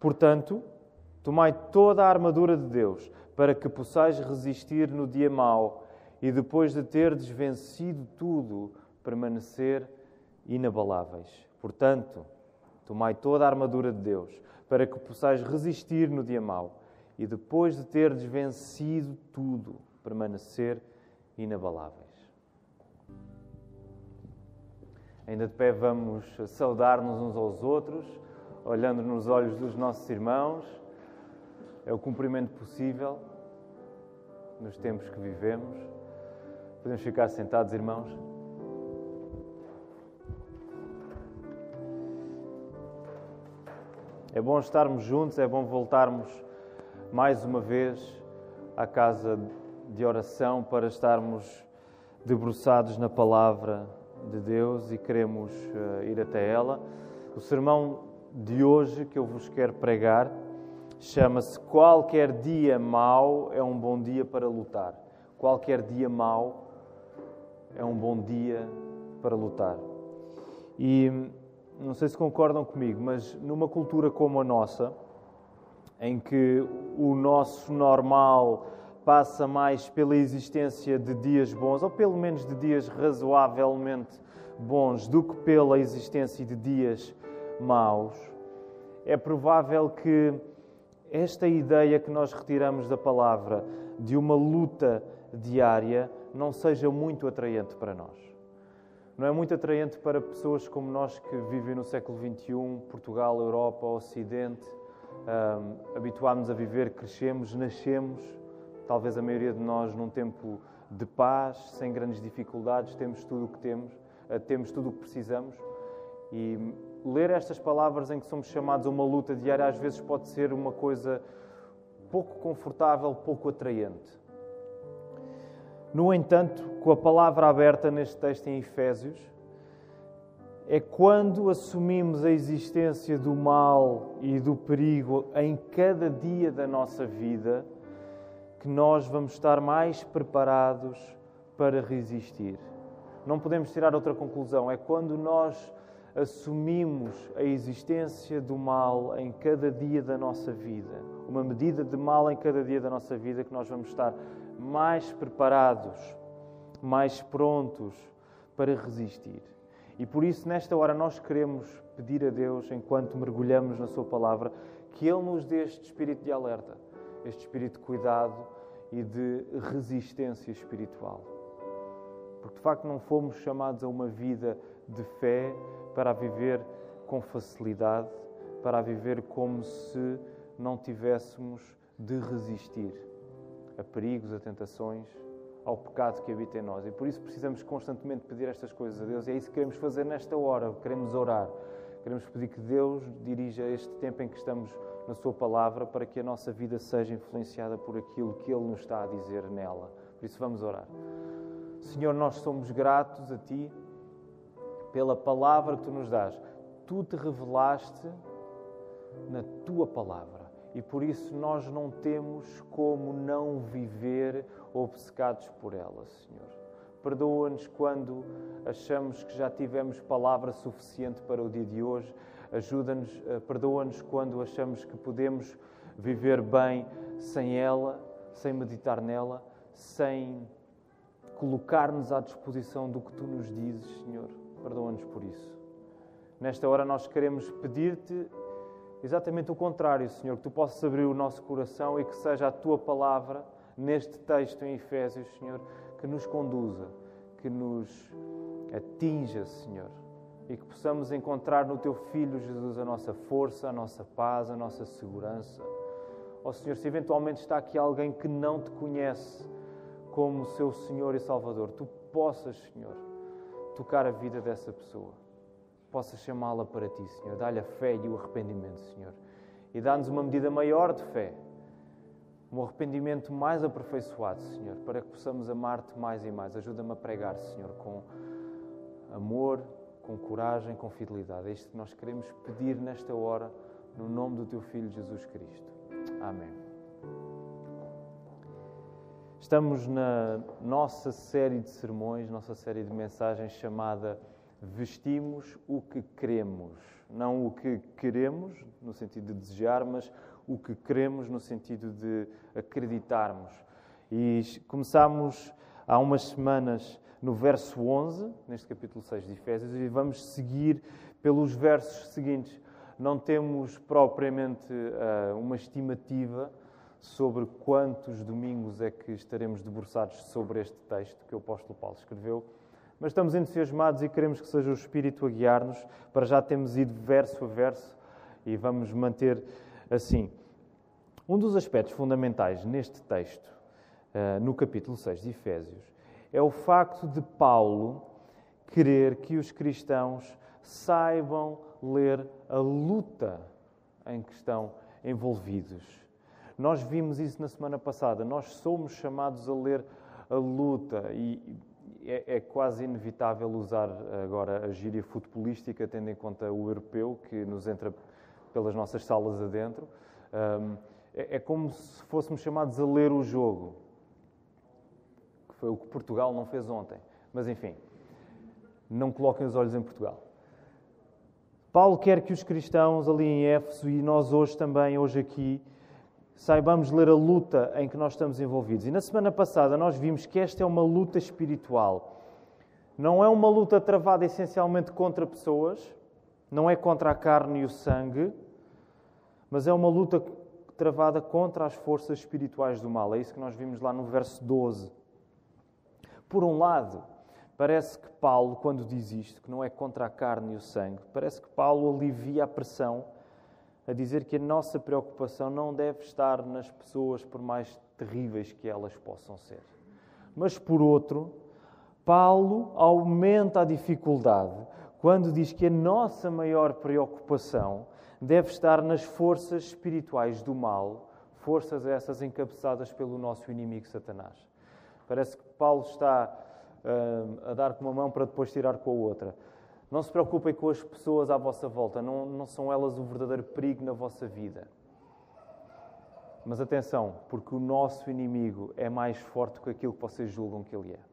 Portanto, tomai toda a armadura de Deus, para que possais resistir no dia mau e depois de terdes vencido tudo, permanecer inabaláveis. Portanto, tomai toda a armadura de Deus, para que possais resistir no dia mau e depois de terdes vencido tudo, permanecer inabaláveis. Ainda de pé vamos saudar-nos uns aos outros, olhando nos olhos dos nossos irmãos. É o cumprimento possível nos tempos que vivemos. Podemos ficar sentados, irmãos? É bom estarmos juntos, é bom voltarmos mais uma vez à casa de oração para estarmos debruçados na palavra de Deus e queremos ir até ela. O sermão de hoje que eu vos quero pregar chama-se Qualquer dia mau é um bom dia para lutar. Qualquer dia mau é um bom dia para lutar. E não sei se concordam comigo, mas numa cultura como a nossa, em que o nosso normal passa mais pela existência de dias bons, ou pelo menos de dias razoavelmente bons, do que pela existência de dias maus, é provável que esta ideia que nós retiramos da palavra de uma luta diária não seja muito atraente para nós. Não é muito atraente para pessoas como nós que vivem no século XXI, Portugal, Europa, Ocidente. Habituámos a viver, crescemos, nascemos, talvez a maioria de nós num tempo de paz, sem grandes dificuldades, temos tudo o que temos tudo o que precisamos. E ler estas palavras em que somos chamados a uma luta diária às vezes pode ser uma coisa pouco confortável, pouco atraente. No entanto, com a palavra aberta neste texto em Efésios, é quando assumimos a existência do mal e do perigo em cada dia da nossa vida que nós vamos estar mais preparados para resistir. Não podemos tirar outra conclusão. É quando nós assumimos a existência do mal em cada dia da nossa vida, uma medida de mal em cada dia da nossa vida, que nós vamos estar mais preparados, mais prontos para resistir. E por isso, nesta hora, nós queremos pedir a Deus, enquanto mergulhamos na Sua Palavra, que Ele nos dê este espírito de alerta, este espírito de cuidado e de resistência espiritual. Porque, de facto, não fomos chamados a uma vida de fé para a viver com facilidade, para a viver como se não tivéssemos de resistir a perigos, a tentações, ao pecado que habita em nós. E por isso precisamos constantemente pedir estas coisas a Deus. E é isso que queremos fazer nesta hora. Queremos orar. Queremos pedir que Deus dirija este tempo em que estamos na Sua Palavra para que a nossa vida seja influenciada por aquilo que Ele nos está a dizer nela. Por isso vamos orar. Senhor, nós somos gratos a Ti pela palavra que Tu nos dás. Tu te revelaste na Tua palavra. E por isso nós não temos como não viver obcecados por ela, Senhor. Perdoa-nos quando achamos que já tivemos palavra suficiente para o dia de hoje. Perdoa-nos quando achamos que podemos viver bem sem ela, sem meditar nela, sem colocar-nos à disposição do que Tu nos dizes, Senhor. Perdoa-nos por isso. Nesta hora nós queremos pedir-te exatamente o contrário, Senhor, que Tu possas abrir o nosso coração e que seja a Tua palavra, neste texto em Efésios, Senhor, que nos conduza, que nos atinja, Senhor, e que possamos encontrar no Teu Filho Jesus a nossa força, a nossa paz, a nossa segurança. Ó Senhor, se eventualmente está aqui alguém que não Te conhece como Seu Senhor e Salvador, Tu possas, Senhor, tocar a vida dessa pessoa. Possas chamá-la para Ti, Senhor. Dá-lhe a fé e o arrependimento, Senhor. E dá-nos uma medida maior de fé, um arrependimento mais aperfeiçoado, Senhor, para que possamos amar-Te mais e mais. Ajuda-me a pregar, Senhor, com amor, com coragem, com fidelidade. É isto que nós queremos pedir nesta hora, no nome do Teu Filho Jesus Cristo. Amém. Estamos na nossa série de sermões, nossa série de mensagens chamada vestimos o que queremos. Não o que queremos, no sentido de desejar, mas o que queremos no sentido de acreditarmos. E começámos há umas semanas no verso 11, neste capítulo 6 de Efésios, e vamos seguir pelos versos seguintes. Não temos propriamente uma estimativa sobre quantos domingos é que estaremos debruçados sobre este texto que o apóstolo Paulo escreveu, mas estamos entusiasmados e queremos que seja o Espírito a guiar-nos. Para já temos ido verso a verso e vamos manter assim. Um dos aspectos fundamentais neste texto, no capítulo 6 de Efésios, é o facto de Paulo querer que os cristãos saibam ler a luta em que estão envolvidos. Nós vimos isso na semana passada. Nós somos chamados a ler a luta e é quase inevitável usar agora a gíria futebolística, tendo em conta o europeu que nos entra pelas nossas salas adentro. É como se fôssemos chamados a ler o jogo, que foi o que Portugal não fez ontem. Mas, enfim, não coloquem os olhos em Portugal. Paulo quer que os cristãos ali em Éfeso e nós hoje também, hoje aqui, saibamos ler a luta em que nós estamos envolvidos. E na semana passada nós vimos que esta é uma luta espiritual. Não é uma luta travada essencialmente contra pessoas, não é contra a carne e o sangue, mas é uma luta travada contra as forças espirituais do mal. É isso que nós vimos lá no verso 12. Por um lado, parece que Paulo, quando diz isto, que não é contra a carne e o sangue, parece que Paulo alivia a pressão a dizer que a nossa preocupação não deve estar nas pessoas, por mais terríveis que elas possam ser. Mas, por outro, Paulo aumenta a dificuldade quando diz que a nossa maior preocupação deve estar nas forças espirituais do mal, forças essas encabeçadas pelo nosso inimigo Satanás. Parece que Paulo está a dar com uma mão para depois tirar com a outra. Não se preocupem com as pessoas à vossa volta, não são elas o verdadeiro perigo na vossa vida. Mas atenção, porque o nosso inimigo é mais forte do que aquilo que vocês julgam que ele é.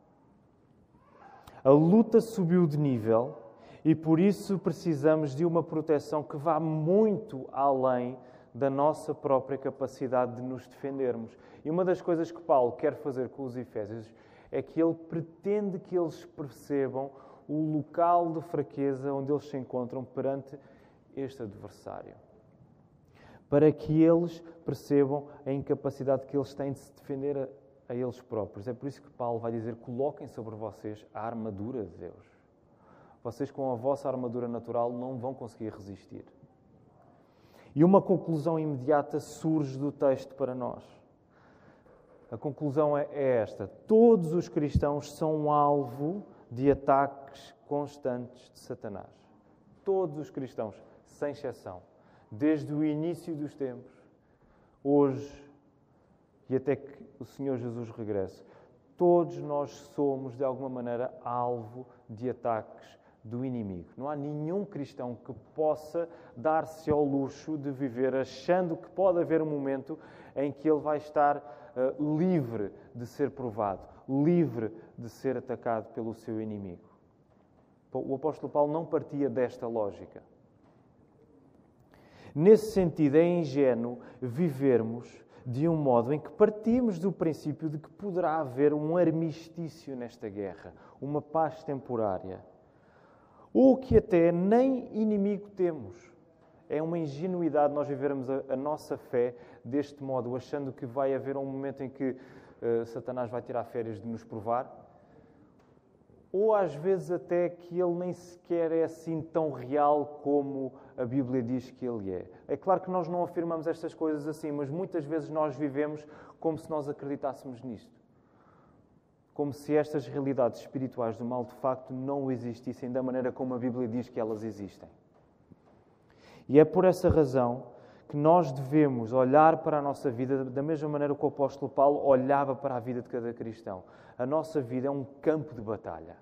A luta subiu de nível e por isso precisamos de uma proteção que vá muito além da nossa própria capacidade de nos defendermos. E uma das coisas que Paulo quer fazer com os Efésios é que ele pretende que eles percebam o local de fraqueza onde eles se encontram perante este adversário. Para que eles percebam a incapacidade que eles têm de se defender a eles próprios. É por isso que Paulo vai dizer: coloquem sobre vocês a armadura de Deus. Vocês com a vossa armadura natural não vão conseguir resistir. E uma conclusão imediata surge do texto para nós. A conclusão é esta: todos os cristãos são alvo de ataques constantes de Satanás. Todos os cristãos, sem exceção, desde o início dos tempos, hoje e até que o Senhor Jesus regresse, todos nós somos, de alguma maneira, alvo de ataques do inimigo. Não há nenhum cristão que possa dar-se ao luxo de viver achando que pode haver um momento em que ele vai estar livre de ser provado, livre de ser atacado pelo seu inimigo. O apóstolo Paulo não partia desta lógica. Nesse sentido, é ingênuo vivermos de um modo em que partimos do princípio de que poderá haver um armistício nesta guerra, uma paz temporária, ou que até nem inimigo temos. É uma ingenuidade nós vivermos a nossa fé deste modo, achando que vai haver um momento em que Satanás vai tirar férias de nos provar, ou às vezes até que ele nem sequer é assim tão real como a Bíblia diz que ele é. É claro que nós não afirmamos estas coisas assim, mas muitas vezes nós vivemos como se nós acreditássemos nisto. Como se estas realidades espirituais do mal de facto não existissem da maneira como a Bíblia diz que elas existem. E é por essa razão que nós devemos olhar para a nossa vida da mesma maneira que o apóstolo Paulo olhava para a vida de cada cristão. A nossa vida é um campo de batalha.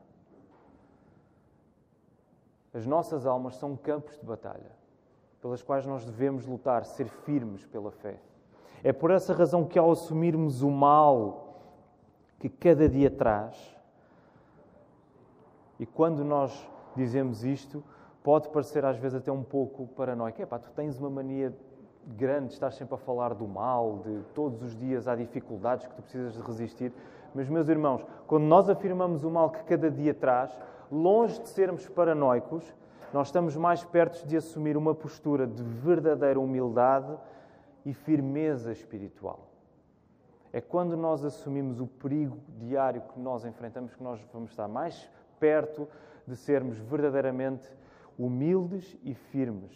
As nossas almas são campos de batalha, pelas quais nós devemos lutar, ser firmes pela fé. É por essa razão que, ao assumirmos o mal que cada dia traz, e quando nós dizemos isto, pode parecer às vezes até um pouco paranoico. Tu tens uma mania grande, estás sempre a falar do mal, de todos os dias há dificuldades que tu precisas de resistir. Mas, meus irmãos, quando nós afirmamos o mal que cada dia traz, longe de sermos paranoicos, nós estamos mais perto de assumir uma postura de verdadeira humildade e firmeza espiritual. É quando nós assumimos o perigo diário que nós enfrentamos que nós vamos estar mais perto de sermos verdadeiramente humildes e firmes.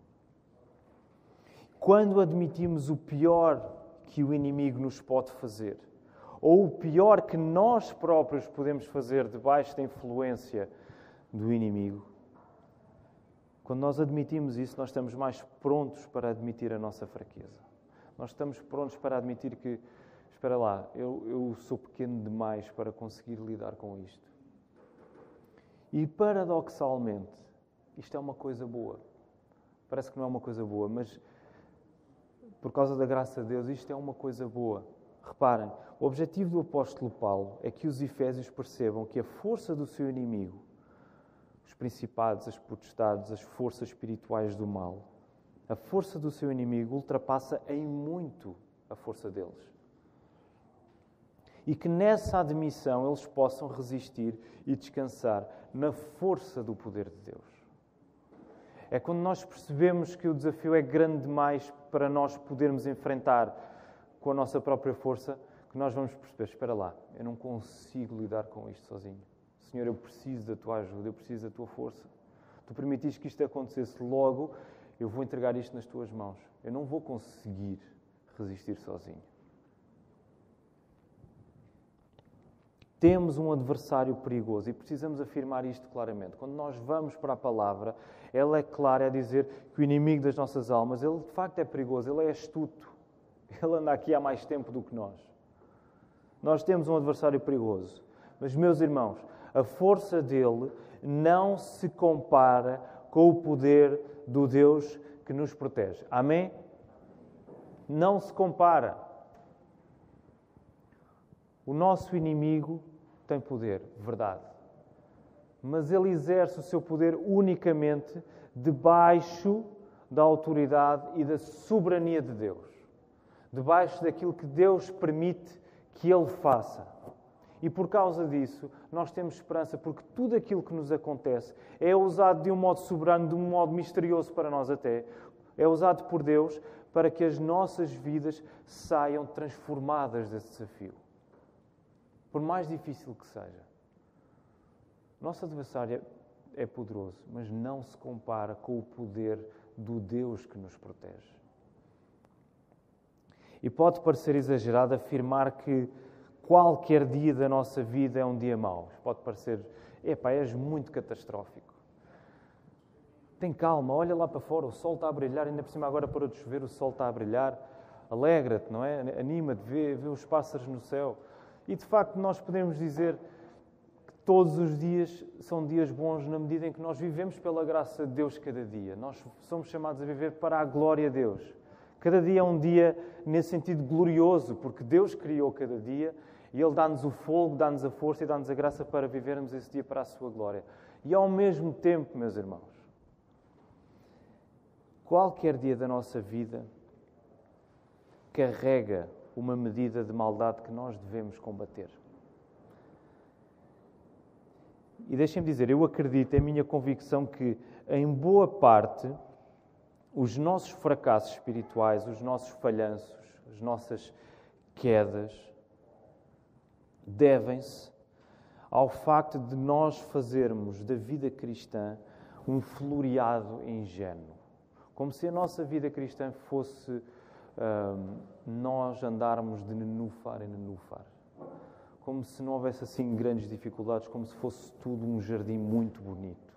Quando admitimos o pior que o inimigo nos pode fazer, ou o pior que nós próprios podemos fazer debaixo da influência do inimigo, quando nós admitimos isso, nós estamos mais prontos para admitir a nossa fraqueza. Nós estamos prontos para admitir que, espera lá, eu sou pequeno demais para conseguir lidar com isto. E paradoxalmente, isto é uma coisa boa. Parece que não é uma coisa boa, mas por causa da graça de Deus, isto é uma coisa boa. Reparem, o objetivo do apóstolo Paulo é que os efésios percebam que a força do seu inimigo, os principados, as potestades, as forças espirituais do mal, a força do seu inimigo ultrapassa em muito a força deles. E que nessa admissão eles possam resistir e descansar na força do poder de Deus. É quando nós percebemos que o desafio é grande demais para nós podermos enfrentar com a nossa própria força, que nós vamos perceber, espera lá, eu não consigo lidar com isto sozinho. Senhor, eu preciso da Tua ajuda, eu preciso da Tua força. Tu permitiste que isto acontecesse, logo eu vou entregar isto nas Tuas mãos. Eu não vou conseguir resistir sozinho. Temos um adversário perigoso e precisamos afirmar isto claramente. Quando nós vamos para a palavra, ela é clara a dizer que o inimigo das nossas almas, ele de facto é perigoso, ele é astuto. Ele anda aqui há mais tempo do que nós. Nós temos um adversário perigoso. Mas, meus irmãos, a força dele não se compara com o poder do Deus que nos protege. Amém? Não se compara. O nosso inimigo tem poder, verdade. Mas ele exerce o seu poder unicamente debaixo da autoridade e da soberania de Deus. Debaixo daquilo que Deus permite que ele faça. E por causa disso, nós temos esperança, porque tudo aquilo que nos acontece é usado de um modo soberano, de um modo misterioso para nós até. É usado por Deus para que as nossas vidas saiam transformadas desse desafio. Por mais difícil que seja. Nosso adversário é poderoso, mas não se compara com o poder do Deus que nos protege. E pode parecer exagerado afirmar que qualquer dia da nossa vida é um dia mau. Pode parecer, és muito catastrófico. Tem calma, olha lá para fora, o sol está a brilhar, ainda por cima agora parou de chover, o sol está a brilhar. Alegra-te, não é? Anima-te, vê os pássaros no céu. E de facto nós podemos dizer que todos os dias são dias bons na medida em que nós vivemos pela graça de Deus cada dia. Nós somos chamados a viver para a glória de Deus. Cada dia é um dia nesse sentido glorioso, porque Deus criou cada dia e Ele dá-nos o fogo, dá-nos a força e dá-nos a graça para vivermos esse dia para a Sua glória. E ao mesmo tempo, meus irmãos, qualquer dia da nossa vida carrega uma medida de maldade que nós devemos combater. E deixem-me dizer, eu acredito, é a minha convicção que, em boa parte, os nossos fracassos espirituais, os nossos falhanços, as nossas quedas, devem-se ao facto de nós fazermos da vida cristã um floreado ingênuo. Como se a nossa vida cristã fosse nós andarmos de nenúfar em nenúfar. Como se não houvesse assim grandes dificuldades, como se fosse tudo um jardim muito bonito.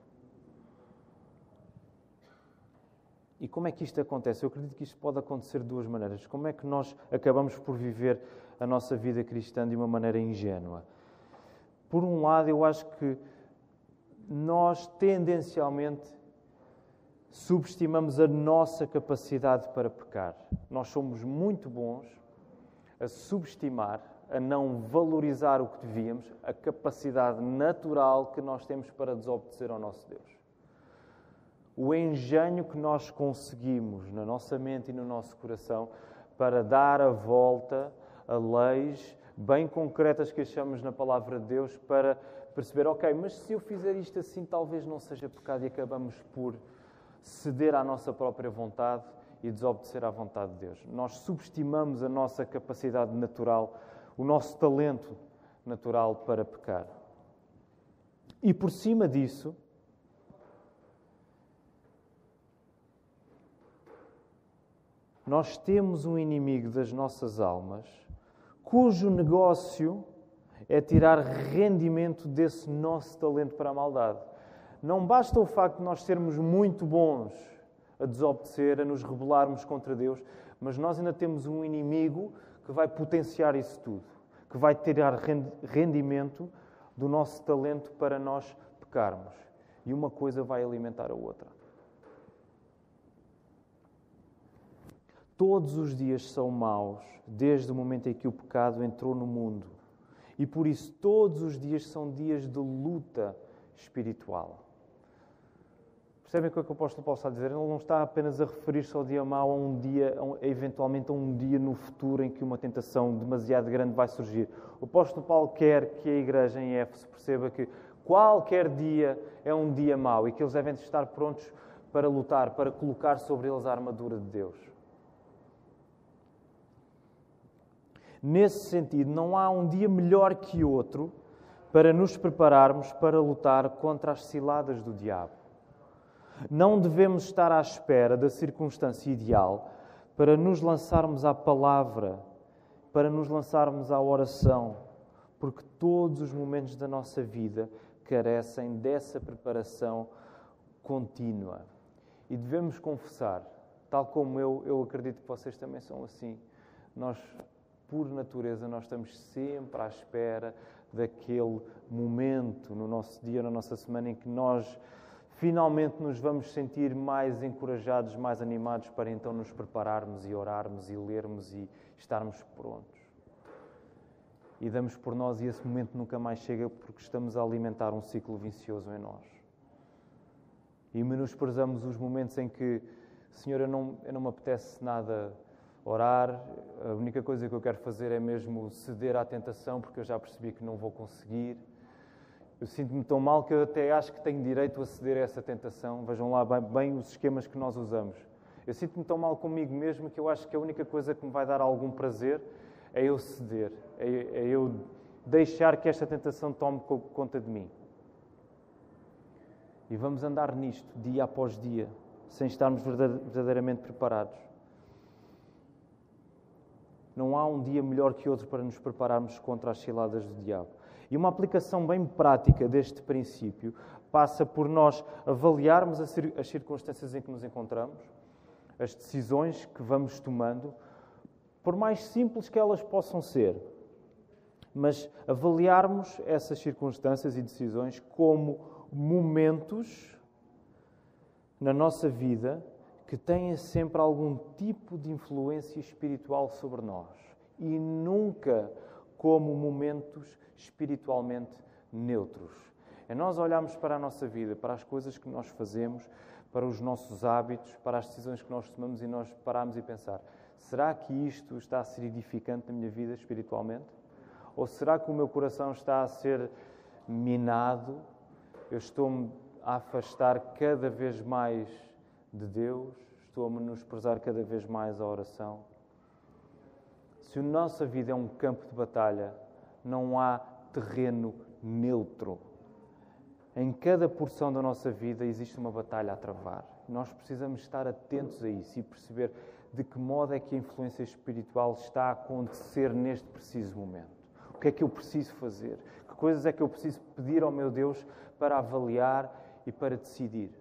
E como é que isto acontece? Eu acredito que isto pode acontecer de duas maneiras. Como é que nós acabamos por viver a nossa vida cristã de uma maneira ingênua? Por um lado, eu acho que nós tendencialmente subestimamos a nossa capacidade para pecar. Nós somos muito bons a subestimar a não valorizar o que devíamos, a capacidade natural que nós temos para desobedecer ao nosso Deus. O engenho que nós conseguimos na nossa mente e no nosso coração para dar a volta a leis bem concretas que achamos na palavra de Deus para perceber, ok, mas se eu fizer isto assim talvez não seja pecado, e acabamos por ceder à nossa própria vontade e desobedecer à vontade de Deus. Nós subestimamos a nossa capacidade natural, o nosso talento natural para pecar. E por cima disso, nós temos um inimigo das nossas almas, cujo negócio é tirar rendimento desse nosso talento para a maldade. Não basta o facto de nós sermos muito bons a desobedecer, a nos rebelarmos contra Deus, mas nós ainda temos um inimigo que vai potenciar isso tudo, que vai tirar rendimento do nosso talento para nós pecarmos. E uma coisa vai alimentar a outra. Todos os dias são maus, desde o momento em que o pecado entrou no mundo. E por isso todos os dias são dias de luta espiritual. Percebem o que o apóstolo Paulo está a dizer? Ele não está apenas a referir-se ao dia mau, a um dia, eventualmente a um dia no futuro em que uma tentação demasiado grande vai surgir. O apóstolo Paulo quer que a igreja em Éfeso perceba que qualquer dia é um dia mau e que eles devem estar prontos para lutar, para colocar sobre eles a armadura de Deus. Nesse sentido, não há um dia melhor que outro para nos prepararmos para lutar contra as ciladas do diabo. Não devemos estar à espera da circunstância ideal para nos lançarmos à palavra, para nos lançarmos à oração, porque todos os momentos da nossa vida carecem dessa preparação contínua. E devemos confessar, tal como eu acredito que vocês também são assim, nós, por natureza, nós estamos sempre à espera daquele momento no nosso dia, na nossa semana, em que nós finalmente nos vamos sentir mais encorajados, mais animados para então nos prepararmos e orarmos e lermos e estarmos prontos. E damos por nós e esse momento nunca mais chega porque estamos a alimentar um ciclo vicioso em nós. E menosprezamos os momentos em que, Senhor, eu não me apetece nada orar, a única coisa que eu quero fazer é mesmo ceder à tentação porque eu já percebi que não vou conseguir. Eu sinto-me tão mal que eu até acho que tenho direito a ceder a essa tentação. Vejam lá bem os esquemas que nós usamos. Eu sinto-me tão mal comigo mesmo que eu acho que a única coisa que me vai dar algum prazer é eu ceder, é eu deixar que esta tentação tome conta de mim. E vamos andar nisto, dia após dia, sem estarmos verdadeiramente preparados. Não há um dia melhor que outro para nos prepararmos contra as ciladas do diabo. E uma aplicação bem prática deste princípio passa por nós avaliarmos as circunstâncias em que nos encontramos, as decisões que vamos tomando, por mais simples que elas possam ser, mas avaliarmos essas circunstâncias e decisões como momentos na nossa vida que têm sempre algum tipo de influência espiritual sobre nós e nunca como momentos espiritualmente neutros. É nós olharmos para a nossa vida, para as coisas que nós fazemos, para os nossos hábitos, para as decisões que nós tomamos e nós pararmos e pensar, será que isto está a ser edificante na minha vida espiritualmente? Ou será que o meu coração está a ser minado? Eu estou-me a afastar cada vez mais de Deus? Estou a menosprezar cada vez mais a oração? Se a nossa vida é um campo de batalha, não há terreno neutro. Em cada porção da nossa vida existe uma batalha a travar. Nós precisamos estar atentos a isso e perceber de que modo é que a influência espiritual está a acontecer neste preciso momento. O que é que eu preciso fazer? Que coisas é que eu preciso pedir ao meu Deus para avaliar e para decidir?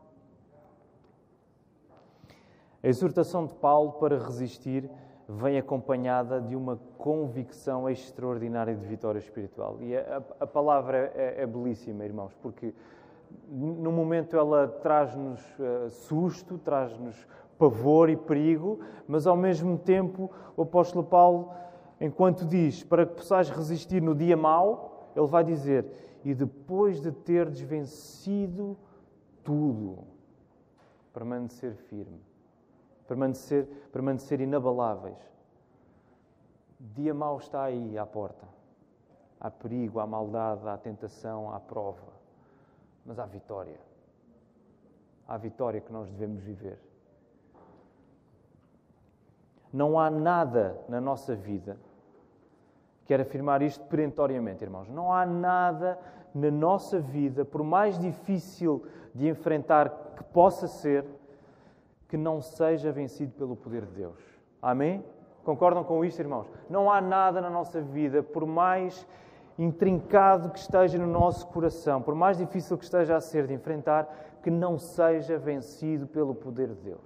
A exortação de Paulo para resistir vem acompanhada de uma convicção extraordinária de vitória espiritual. E a palavra é belíssima, irmãos, porque no momento ela traz-nos susto, traz-nos pavor e perigo, mas ao mesmo tempo o apóstolo Paulo, enquanto diz, para que possais resistir no dia mau, ele vai dizer, e depois de teres vencido tudo, permanecer firme, permanecer inabaláveis. Dia mau está aí à porta. Há perigo, há maldade, há tentação, há prova. Mas há vitória. Há vitória que nós devemos viver. Não há nada na nossa vida, quero afirmar isto perentoriamente, irmãos, não há nada na nossa vida, por mais difícil de enfrentar que possa ser, que não seja vencido pelo poder de Deus. Amém? Concordam com isto, irmãos? Não há nada na nossa vida, por mais intrincado que esteja no nosso coração, por mais difícil que esteja a ser de enfrentar, que não seja vencido pelo poder de Deus.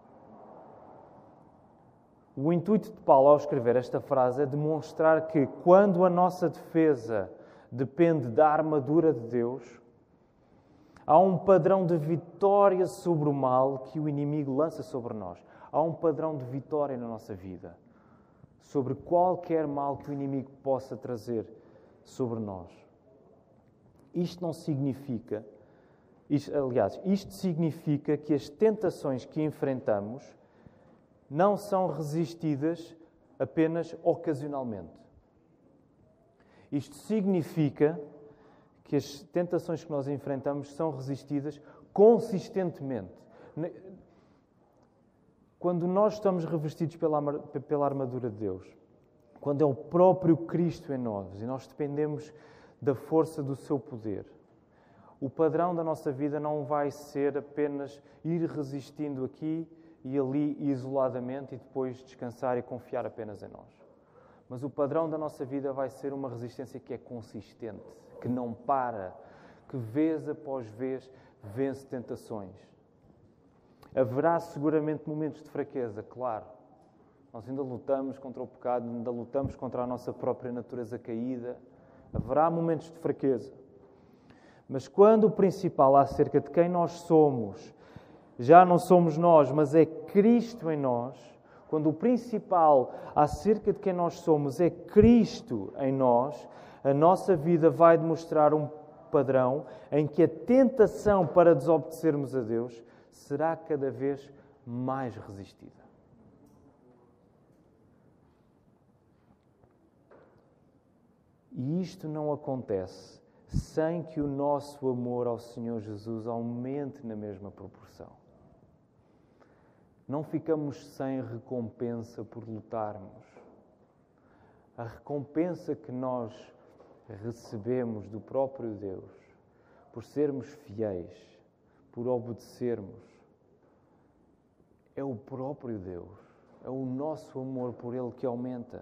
O intuito de Paulo ao escrever esta frase é demonstrar que quando a nossa defesa depende da armadura de Deus, há um padrão de vitória sobre o mal que o inimigo lança sobre nós. Há um padrão de vitória na nossa vida, sobre qualquer mal que o inimigo possa trazer sobre nós. Isto não significa, isto significa que as tentações que enfrentamos não são resistidas apenas ocasionalmente. Isto significa que as tentações que nós enfrentamos são resistidas consistentemente. Quando nós estamos revestidos pela armadura de Deus, quando é o próprio Cristo em nós e nós dependemos da força do seu poder, o padrão da nossa vida não vai ser apenas ir resistindo aqui e ali isoladamente e depois descansar e confiar apenas em nós. Mas o padrão da nossa vida vai ser uma resistência que é consistente, que não para, que vez após vez vence tentações. Haverá seguramente momentos de fraqueza, claro. Nós ainda lutamos contra o pecado, ainda lutamos contra a nossa própria natureza caída. Haverá momentos de fraqueza. Mas quando o principal acerca de quem nós somos, já não somos nós, mas é Cristo em nós, quando o principal acerca de quem nós somos é Cristo em nós, a nossa vida vai demonstrar um padrão em que a tentação para desobedecermos a Deus será cada vez mais resistida. E isto não acontece sem que o nosso amor ao Senhor Jesus aumente na mesma proporção. Não ficamos sem recompensa por lutarmos. A recompensa que nós recebemos do próprio Deus, por sermos fiéis, por obedecermos, é o próprio Deus, é o nosso amor por Ele que aumenta.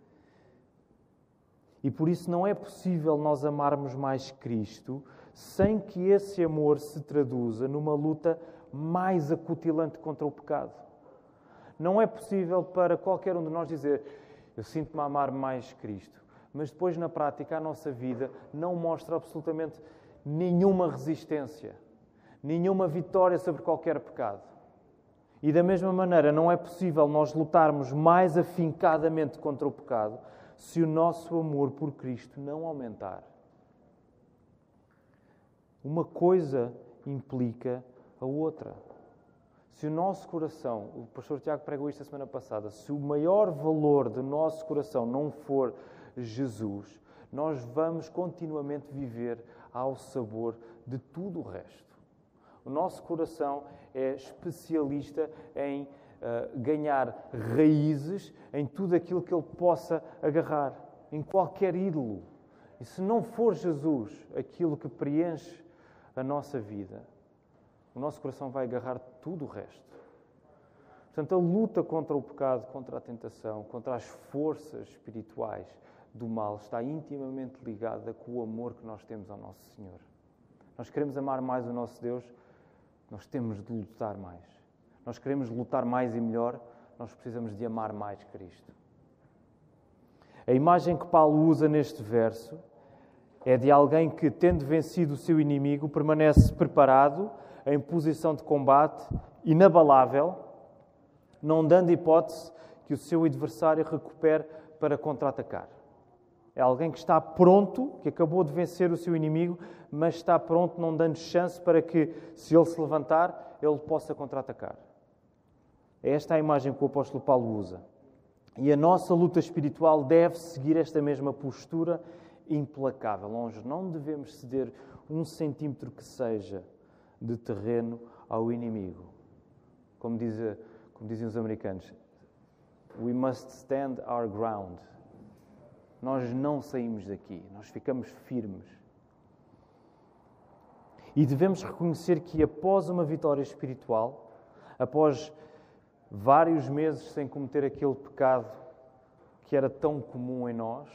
E por isso não é possível nós amarmos mais Cristo sem que esse amor se traduza numa luta mais acutilante contra o pecado. Não é possível para qualquer um de nós dizer eu sinto-me a amar mais Cristo, mas depois na prática a nossa vida não mostra absolutamente nenhuma resistência, nenhuma vitória sobre qualquer pecado. E da mesma maneira não é possível nós lutarmos mais afincadamente contra o pecado se o nosso amor por Cristo não aumentar. Uma coisa implica a outra. Se o nosso coração, o pastor Tiago pregou isto a semana passada, se o maior valor do nosso coração não for Jesus, nós vamos continuamente viver ao sabor de tudo o resto. O nosso coração é especialista em ganhar raízes em tudo aquilo que ele possa agarrar, em qualquer ídolo. E se não for Jesus aquilo que preenche a nossa vida, o nosso coração vai agarrar tudo o resto. Portanto, a luta contra o pecado, contra a tentação, contra as forças espirituais do mal está intimamente ligada com o amor que nós temos ao nosso Senhor. Nós queremos amar mais o nosso Deus, nós temos de lutar mais. Nós queremos lutar mais e melhor, nós precisamos de amar mais Cristo. A imagem que Paulo usa neste verso é de alguém que, tendo vencido o seu inimigo, permanece preparado, em posição de combate, inabalável, não dando hipótese que o seu adversário recupere para contra-atacar. É alguém que está pronto, que acabou de vencer o seu inimigo, mas está pronto, não dando chance para que, se ele se levantar, ele possa contra-atacar. É esta a imagem que o apóstolo Paulo usa. E a nossa luta espiritual deve seguir esta mesma postura implacável. Nós não devemos ceder 1 centímetro que seja de terreno ao inimigo. Como dizem os americanos, we must stand our ground. Nós não saímos daqui, nós ficamos firmes. E devemos reconhecer que após uma vitória espiritual, após vários meses sem cometer aquele pecado que era tão comum em nós,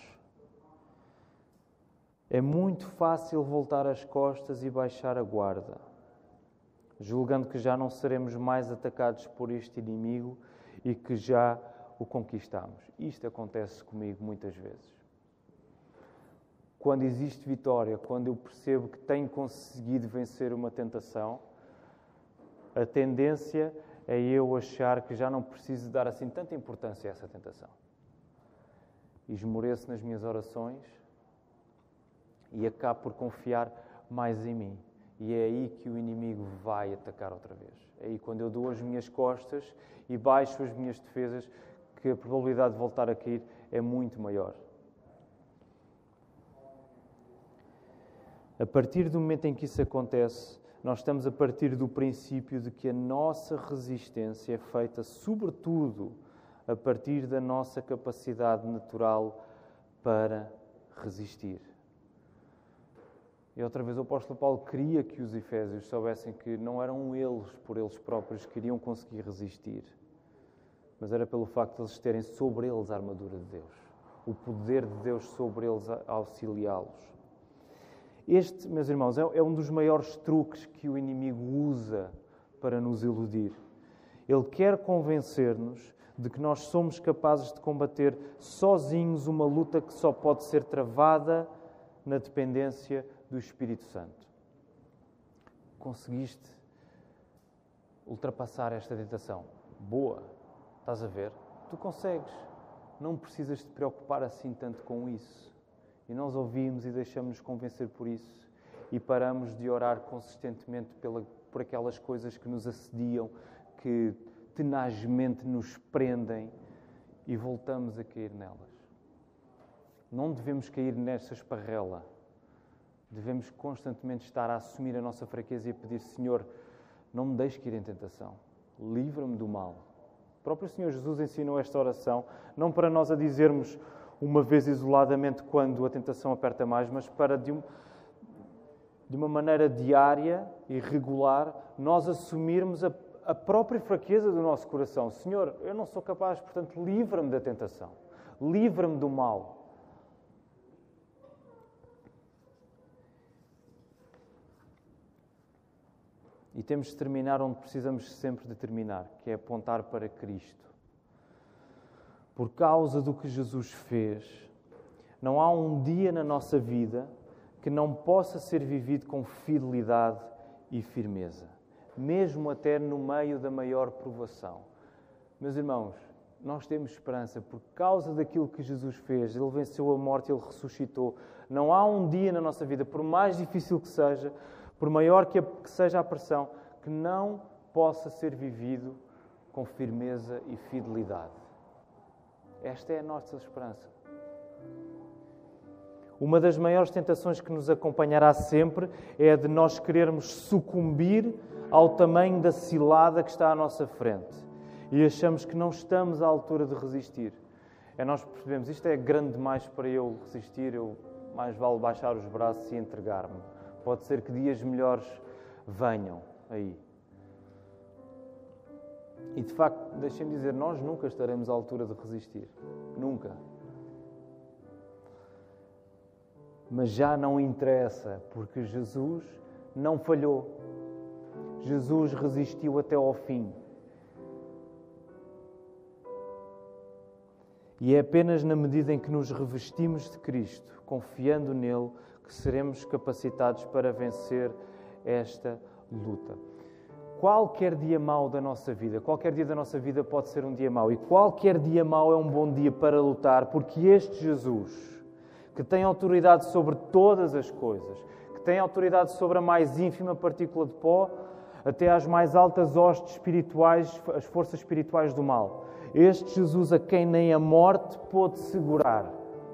é muito fácil voltar as costas e baixar a guarda, julgando que já não seremos mais atacados por este inimigo e que já o conquistamos. Isto acontece comigo muitas vezes. Quando existe vitória, quando eu percebo que tenho conseguido vencer uma tentação, a tendência é eu achar que já não preciso dar assim tanta importância a essa tentação. Esmoreço nas minhas orações e acabo por confiar mais em mim. E é aí que o inimigo vai atacar outra vez. É aí quando eu dou as minhas costas e baixo as minhas defesas, que a probabilidade de voltar a cair é muito maior. A partir do momento em que isso acontece, nós estamos a partir do princípio de que a nossa resistência é feita, sobretudo, a partir da nossa capacidade natural para resistir. E outra vez o apóstolo Paulo queria que os efésios soubessem que não eram eles, por eles próprios, que iriam conseguir resistir, mas era pelo facto de eles terem sobre eles a armadura de Deus, o poder de Deus sobre eles a auxiliá-los. Este, meus irmãos, é um dos maiores truques que o inimigo usa para nos iludir. Ele quer convencer-nos de que nós somos capazes de combater sozinhos uma luta que só pode ser travada na dependência do Espírito Santo. Conseguiste ultrapassar esta tentação? Boa! Estás a ver? Tu consegues. Não precisas te preocupar assim tanto com isso. E nós ouvimos e deixamos-nos convencer por isso e paramos de orar consistentemente por aquelas coisas que nos assediam, que tenazmente nos prendem e voltamos a cair nelas. Não devemos cair nessa esparrela. Devemos constantemente estar a assumir a nossa fraqueza e a pedir: Senhor, não me deixes cair em tentação. Livra-me do mal. O próprio Senhor Jesus ensinou esta oração, não para nós a dizermos uma vez isoladamente quando a tentação aperta mais, mas para de uma maneira diária e regular nós assumirmos a própria fraqueza do nosso coração. Senhor, eu não sou capaz, portanto, livra-me da tentação. Livra-me do mal. E temos de terminar onde precisamos sempre de terminar, que é apontar para Cristo. Por causa do que Jesus fez, não há um dia na nossa vida que não possa ser vivido com fidelidade e firmeza, mesmo até no meio da maior provação. Meus irmãos, nós temos esperança por causa daquilo que Jesus fez. Ele venceu a morte, Ele ressuscitou. Não há um dia na nossa vida, por mais difícil que seja, por maior que seja a pressão, que não possa ser vivido com firmeza e fidelidade. Esta é a nossa esperança. Uma das maiores tentações que nos acompanhará sempre é a de nós querermos sucumbir ao tamanho da cilada que está à nossa frente. E achamos que não estamos à altura de resistir. Nós percebemos, isto é grande demais para eu resistir, eu mais vale baixar os braços e entregar-me. Pode ser que dias melhores venham aí. E de facto, deixem-me dizer, nós nunca estaremos à altura de resistir. Nunca. Mas já não interessa, porque Jesus não falhou. Jesus resistiu até ao fim. E é apenas na medida em que nos revestimos de Cristo, confiando nele, que seremos capacitados para vencer esta luta. qualquer dia mau da nossa vida, qualquer dia da nossa vida pode ser um dia mau, e qualquer dia mau é um bom dia para lutar, porque este Jesus, que tem autoridade sobre todas as coisas, que tem autoridade sobre a mais ínfima partícula de pó, até às mais altas hostes espirituais, as forças espirituais do mal. Este Jesus a quem nem a morte pôde segurar.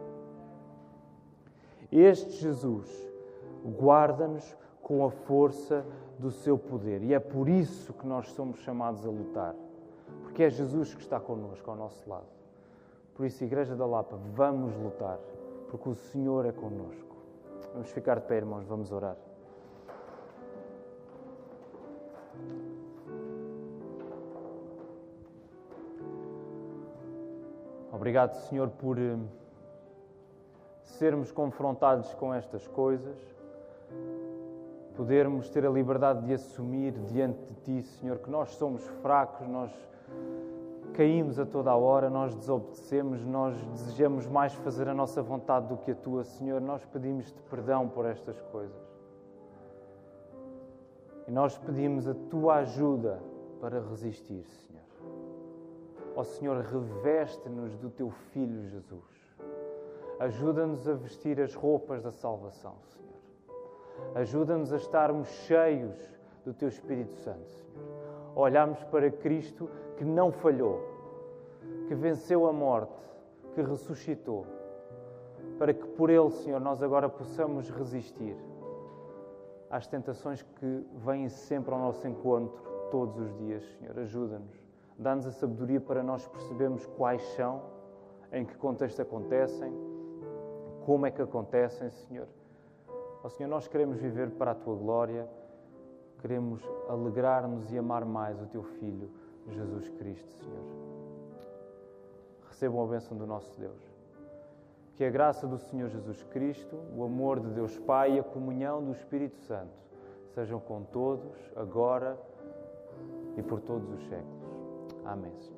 Este Jesus guarda-nos com a força do seu poder. E é por isso que nós somos chamados a lutar. Porque é Jesus que está connosco, ao nosso lado. Por isso, Igreja da Lapa, vamos lutar. Porque o Senhor é connosco. Vamos ficar de pé, irmãos, vamos orar. Obrigado, Senhor, por sermos confrontados com estas coisas, podermos ter a liberdade de assumir diante de Ti, Senhor, que nós somos fracos, nós caímos a toda a hora, nós desobedecemos, nós desejamos mais fazer a nossa vontade do que a Tua, Senhor. Nós pedimos-Te perdão por estas coisas. E nós pedimos a Tua ajuda para resistir, Senhor. Ó Senhor, reveste-nos do Teu Filho Jesus. Ajuda-nos a vestir as roupas da salvação, Senhor. Ajuda-nos a estarmos cheios do Teu Espírito Santo, Senhor. Olharmos para Cristo que não falhou, que venceu a morte, que ressuscitou, para que por Ele, Senhor, nós agora possamos resistir às tentações que vêm sempre ao nosso encontro todos os dias, Senhor. Ajuda-nos. Dá-nos a sabedoria para nós percebermos quais são, em que contexto acontecem, como é que acontecem, Senhor. Ó Senhor, nós queremos viver para a Tua glória, queremos alegrar-nos e amar mais o Teu Filho, Jesus Cristo, Senhor. Recebam a bênção do nosso Deus. Que a graça do Senhor Jesus Cristo, o amor de Deus Pai e a comunhão do Espírito Santo sejam com todos, agora e por todos os séculos. Amém, Senhor.